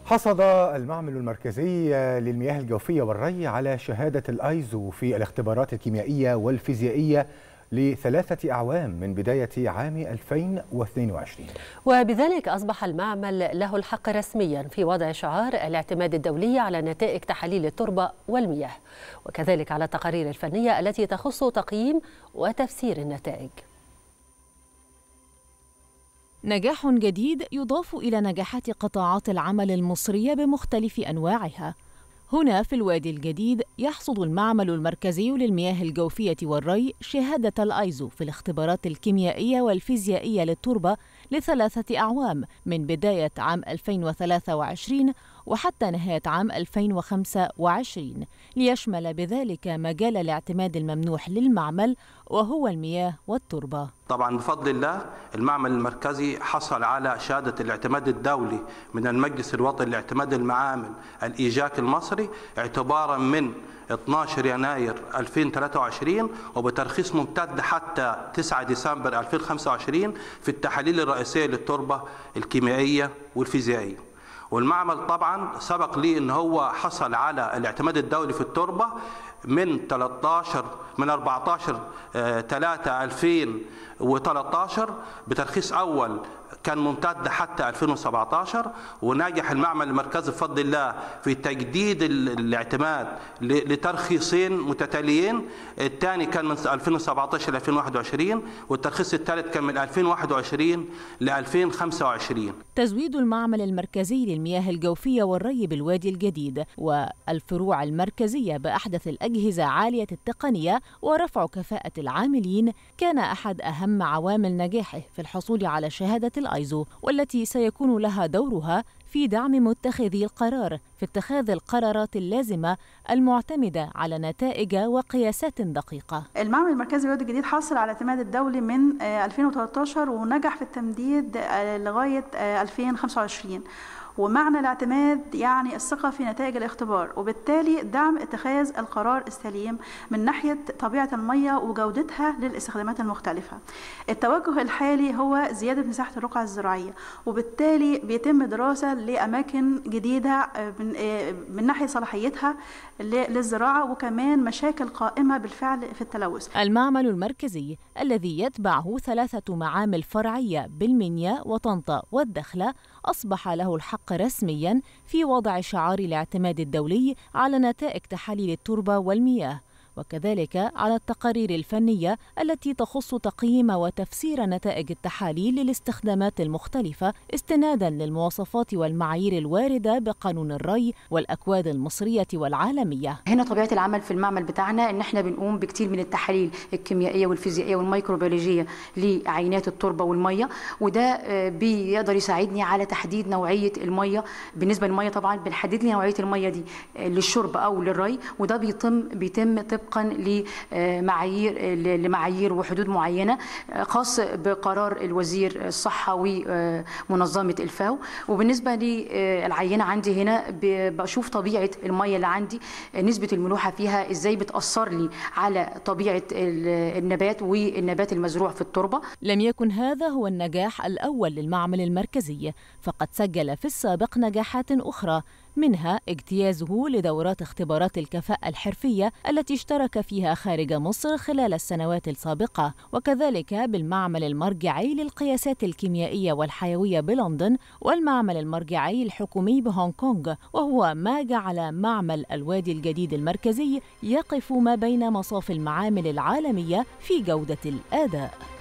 حصد المعمل المركزي للمياه الجوفية والري على شهادة الأيزو في الاختبارات الكيميائية والفيزيائية ل3 أعوام من بداية عام 2022. وبذلك أصبح المعمل له الحق رسميا في وضع شعار الاعتماد الدولي على نتائج تحاليل التربة والمياه، وكذلك على التقارير الفنية التي تخص تقييم وتفسير النتائج. نجاح جديد يضاف إلى نجاحات قطاعات العمل المصرية بمختلف أنواعها. هنا في الوادي الجديد يحصد المعمل المركزي للمياه الجوفية والري شهادة الأيزو في الاختبارات الكيميائية والفيزيائية للتربة ل3 أعوام من بداية عام 2023 وحتى نهاية عام 2025، ليشمل بذلك مجال الاعتماد الممنوح للمعمل وهو المياه والتربة. طبعا بفضل الله المعمل المركزي حصل على شهادة الاعتماد الدولي من المجلس الوطني لاعتماد المعامل الإيجاك المصري اعتبارا من 12 يناير 2023 وبترخيص ممتد حتى 9 ديسمبر 2025 في التحاليل الرئيسية للتربة الكيميائية والفيزيائية. والمعمل طبعا سبق لي ان هو حصل على الاعتماد الدولي في التربة من 14/3/2013 بترخيص أول كان ممتد حتى 2017، ونجح المعمل المركزي بفضل الله في تجديد الاعتماد لترخيصين متتاليين. الثاني كان من 2017 ل 2021 والترخيص الثالث كان من 2021 ل 2025. تزويد المعمل المركزي للمياه الجوفية والري بالوادي الجديد والفروع المركزية بأحدث الأجهزة عالية التقنية ورفع كفاءة العاملين كان أحد أهم عوامل نجاحه في الحصول على شهادة الأيزو، والتي سيكون لها دورها في دعم متخذي القرار في اتخاذ القرارات اللازمة المعتمدة على نتائج وقياسات دقيقة. المعمل المركزي للوادي الجديد حصل على الاعتماد الدولي من 2013 ونجح في التمديد لغاية 2025. ومعنى الاعتماد يعني الثقة في نتائج الاختبار، وبالتالي دعم اتخاذ القرار السليم من ناحية طبيعة المياه وجودتها للاستخدامات المختلفة. التوجه الحالي هو زيادة مساحة الرقعة الزراعية، وبالتالي بيتم دراسة لأماكن جديدة من ناحية صلاحيتها للزراعة، وكمان مشاكل قائمة بالفعل في التلوث. المعمل المركزي الذي يتبعه 3 معامل فرعية بالمنيا وطنطا والدخلة أصبح له الحق رسمياً في وضع شعار الاعتماد الدولي على نتائج تحاليل التربة والمياه، وكذلك على التقارير الفنية التي تخص تقييم وتفسير نتائج التحاليل للاستخدامات المختلفة استناداً للمواصفات والمعايير الواردة بقانون الري والأكواد المصرية والعالمية. هنا طبيعة العمل في المعمل بتاعنا إن احنا بنقوم بكتير من التحاليل الكيميائية والفيزيائية والميكروبيولوجية لعينات التربة والمية، وده بيقدر يساعدني على تحديد نوعية المية. بالنسبة للمية طبعا بنحدد لي نوعية المية دي للشرب أو للري، وده بيتم طبقا لمعايير وحدود معينة خاص بقرار الوزير الصحة ومنظمة الفاو. وبالنسبة للعينة عندي هنا بشوف طبيعة المية اللي عندي، نسبة الملوحة فيها ازاي بتأثر لي على طبيعة النبات والنبات المزروع في التربة. لم يكن هذا هو النجاح الأول للمعمل المركزي، فقد سجل في السابق نجاحات أخرى، منها اجتيازه لدورات اختبارات الكفاءة الحرفية التي اشترك فيها خارج مصر خلال السنوات السابقة، وكذلك بالمعمل المرجعي للقياسات الكيميائية والحيوية بلندن والمعمل المرجعي الحكومي بهونغ كونغ، وهو ما جعل معمل الوادي الجديد المركزي يقف ما بين مصاف المعامل العالمية في جودة الأداء.